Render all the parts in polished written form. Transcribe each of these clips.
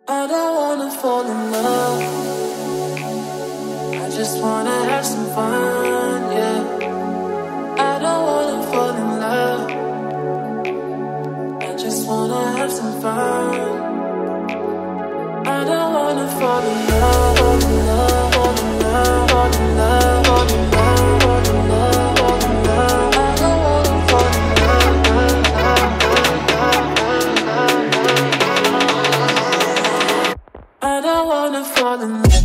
I don't wanna fall in love. I just wanna have some fun, yeah. I don't wanna fall in love. I just wanna have some fun. I don't wanna fall in love, fall in love, fall in love, fall in love, fall in love, fall in love, fall in love. I don't wanna fall in love. I don't wanna fall in love.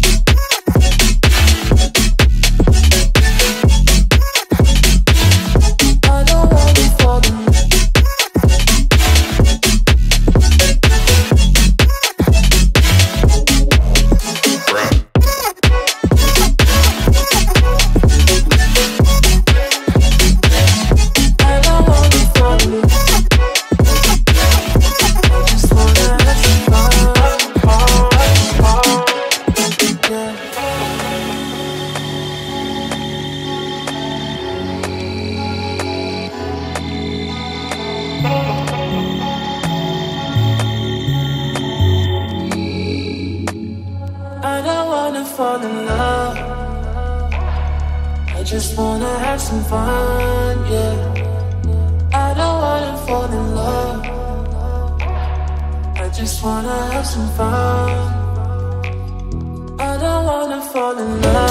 I don't wanna fall in love. I just wanna have some fun, yeah. I don't wanna fall in love. I just wanna have some fun. I don't wanna fall in love.